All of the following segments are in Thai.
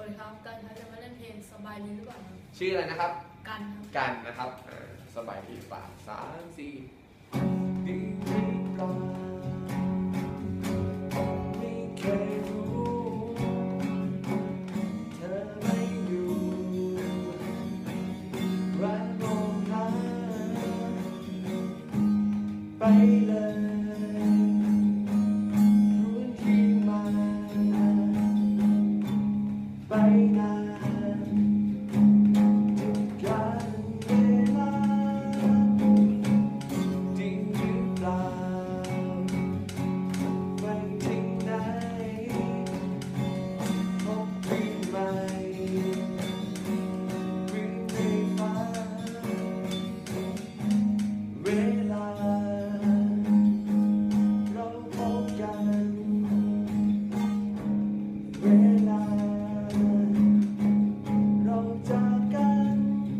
ดีครับการจะมาเล่นเพลงสบายดีหรือเปล่าครับชื่ออะไรนะครับกันนะครับสบายดีป่ะ3 4ดีหรือเปล่าไม่เคยรู้เธอไม่อยู่แวะมองหาไปเลยรู้ที่มาไปนานทุกการเวลาจริงหรือเปล่าไปที่ไหนพบปีใหม่วิ่งในฟ้าเวลาเราพบกันเวลาเราจากกัน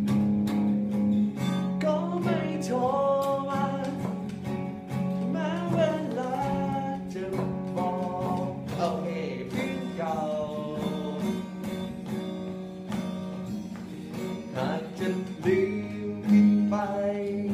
ก็ไม่โทรมาแม้เวลาจะบอกโอเคเพื่อนเก่าหากจะลืมกันไป